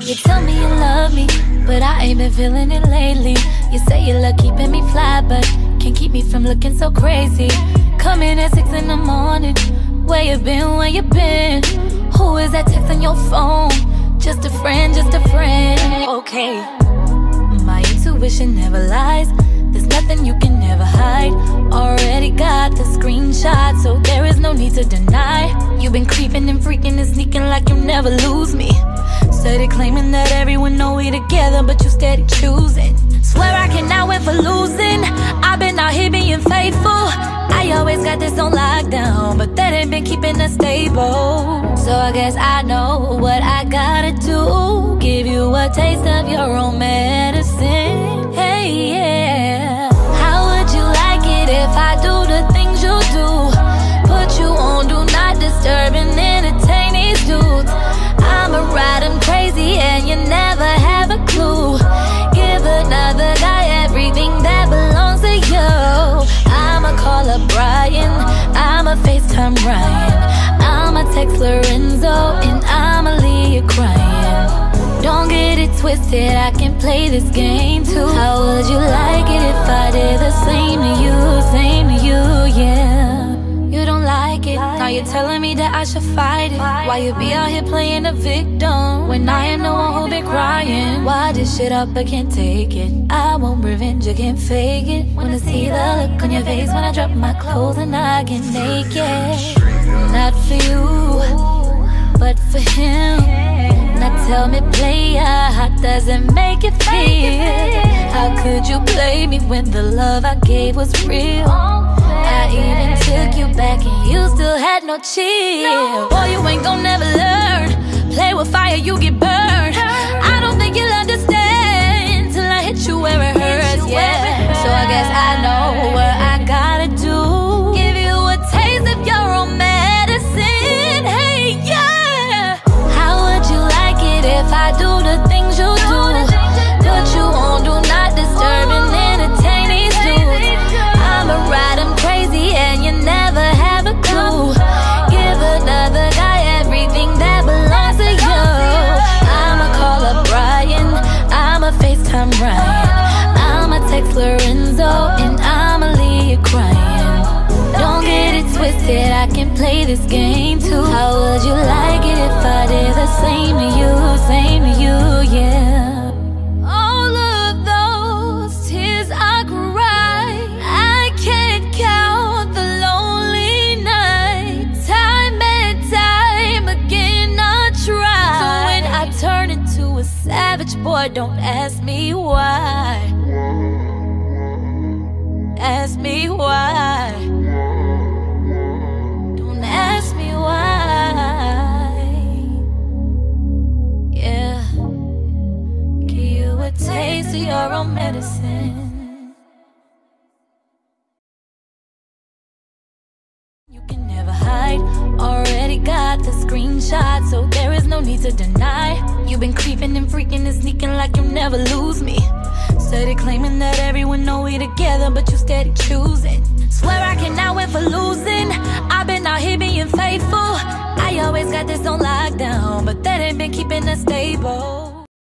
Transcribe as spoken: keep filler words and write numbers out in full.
You tell me you love me, but I ain't been feeling it lately. You say you love keeping me fly, but can't keep me from looking so crazy. Coming at six in the morning. Where you been, where you been? Who is that texting your phone? Just a friend, just a friend. Okay, my intuition never lies. There's nothing you can never hide. Already got the screenshot, so there is no need to deny. You've been creeping and freaking and sneaking like you never lose me. Steady claiming that everyone know we together, but you steady choosing. Swear I cannot win for losing. I've been out here being faithful. I always got this on lockdown, but that ain't been keeping us stable. So I guess I know what I gotta do. Give you a taste of your own medicine. Hey, yeah. How would you like it if I do the things you do? Put you on do not disturb and entertain these dudes. I'ma ride them crazy and you never have a clue. Give another guy everything that belongs to you. I'ma call up Brian, I'ma FaceTime Ryan, I'ma text Lorenzo, and I'ma leave you crying. Don't get it twisted, I can play this game too. How would you like it if I did the same to you, same to you, yeah. You don't like it, now you're telling me that I should fight it. Why you be out here playing the victim when I am the one who been crying? Why this shit up, I can't take it. I want revenge, I can't fake it. Wanna see the look on your face when I drop my clothes and I get naked. Not for you, but for him. Now tell me, player, how does it make you feel? How could you play me when the love I gave was real? I even took you back and you still had no chill. Boy, you ain't gon' never learn. Play with fire, you get burned. I don't think you'll understand till I hit you where it hurts, yeah. So I guess I know what I gotta do. Give you a taste of your own medicine, hey, yeah. How would you like it if I do the things you do? Put you on do not disturb and entertain these dudes. I'ma ride them crazy and you never have a clue. Give another guy everything that belongs to you. I'ma call up Brian, I'ma FaceTime Ryan, I'ma text Lorenzo, and I'ma leave you crying. Don't get it twisted, I can play this game too. How would you like it if I did the same to you, same to you, yeah. All of those tears I cried, I can't count the lonely nights. Time and time again I try. So when I turn into a savage, boy, don't ask me why. Ask me why. Don't ask me why. Yeah. Give you a taste of your own medicine. You can never hide. Already got the screenshot, so there is no need to deny. You've been creeping and freaking and sneaking like you never lose me. Steady claiming that everyone know we together, but you steady choosing. Swear I cannot win for losing. I've been out here being faithful. I always got this on lockdown, but that ain't been keeping us stable.